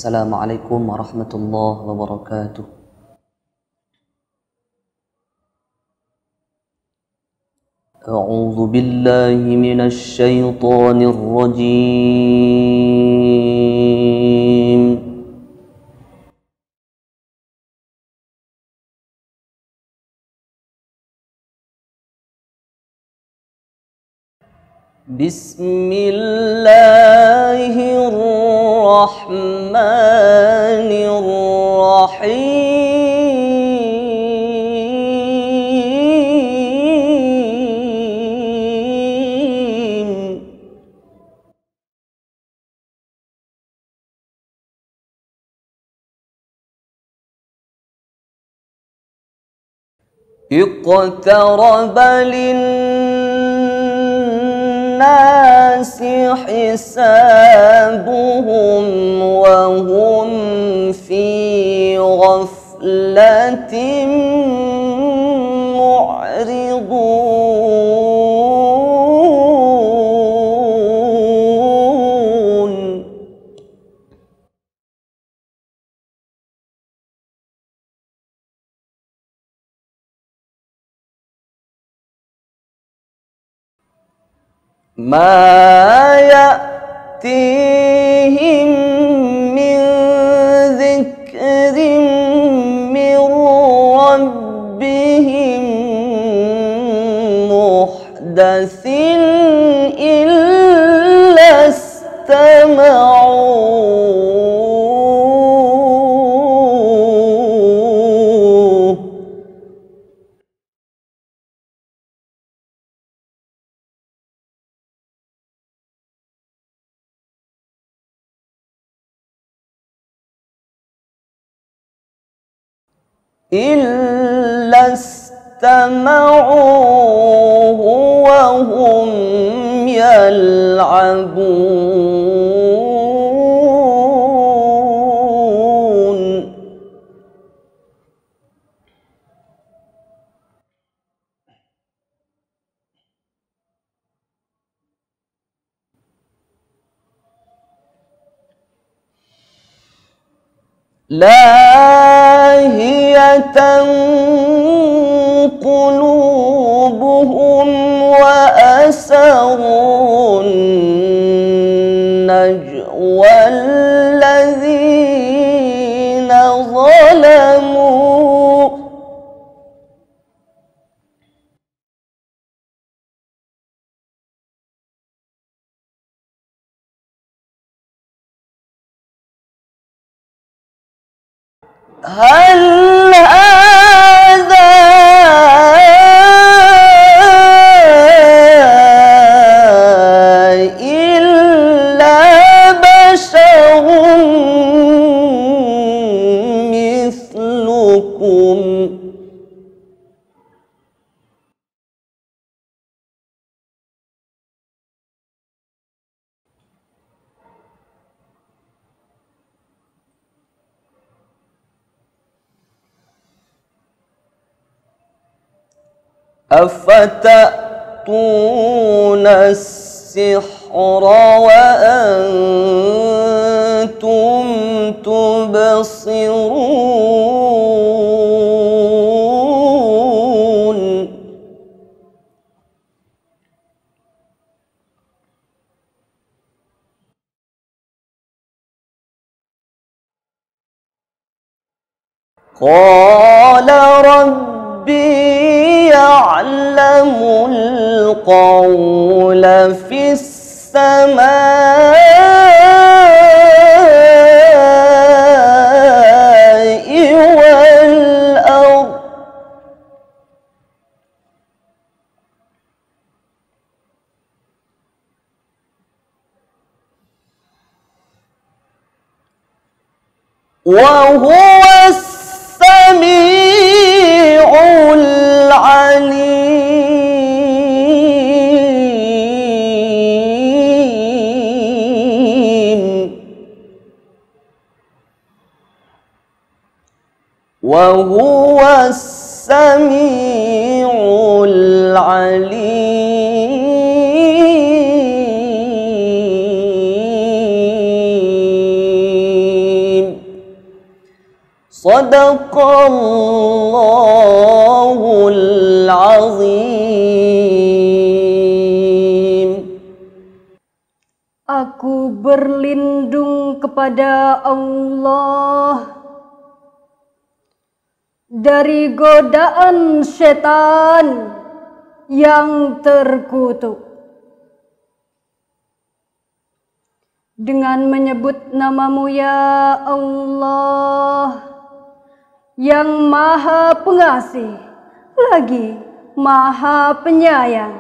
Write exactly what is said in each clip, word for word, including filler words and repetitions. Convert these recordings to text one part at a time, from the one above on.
Assalamualaikum warahmatullahi wabarakatuh. A'udzu billahi minasy syaithanir rajim. Bismillahirrahmanirrahim. Iqtaraba linnasi hisabuhum wa hum fi ghaflatin mu'ridun. Ma ya'tihim min dhikrin min rabbihim muhdatsin illa istama'uhu illa istama'uhu wa hum yal'abun. Lahiyatan qulubuhum wa asarun najwa allazina zalamu hal hadha illa basharun mithlukum. Afata'tuna as-sihra wa antum tubsirun. Qala rabbi ya'lamul qawla fis samaa'i wal ardh wa huwa as-sami'ul 'alim. Wa huwa as-sami'ul 'alim. Sadaqallahul azim. Aku berlindung kepada Allah dari godaan setan yang terkutuk. Dengan menyebut nama-Mu ya Allah, yang Maha Pengasih lagi Maha Penyayang,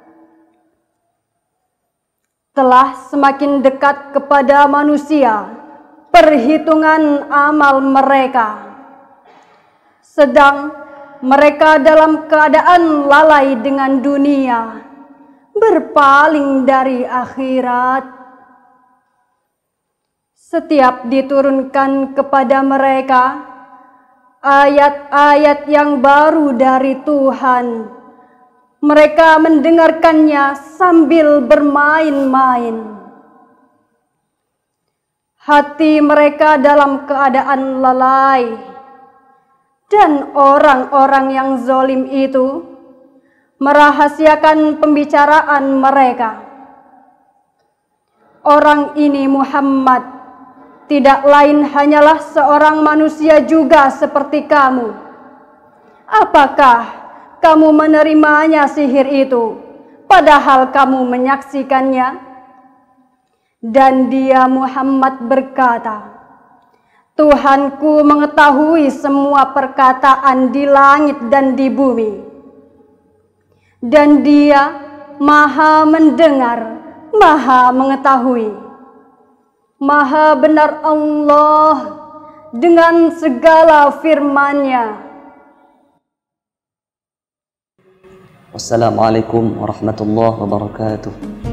telah semakin dekat kepada manusia perhitungan amal mereka, sedang mereka dalam keadaan lalai dengan dunia, berpaling dari akhirat. Setiap diturunkan kepada mereka ayat-ayat yang baru dari Tuhan, mereka mendengarkannya sambil bermain-main. Hati mereka dalam keadaan lalai, dan orang-orang yang zalim itu merahasiakan pembicaraan mereka. Orang ini Muhammad tidak lain hanyalah seorang manusia juga seperti kamu. Apakah kamu menerimanya sihir itu, padahal kamu menyaksikannya? Dan dia Muhammad berkata, Tuhanku mengetahui semua perkataan di langit dan di bumi, dan dia Maha mendengar, Maha mengetahui. Maha benar Allah dengan segala firman-Nya. Wassalamualaikum warahmatullahi wabarakatuh.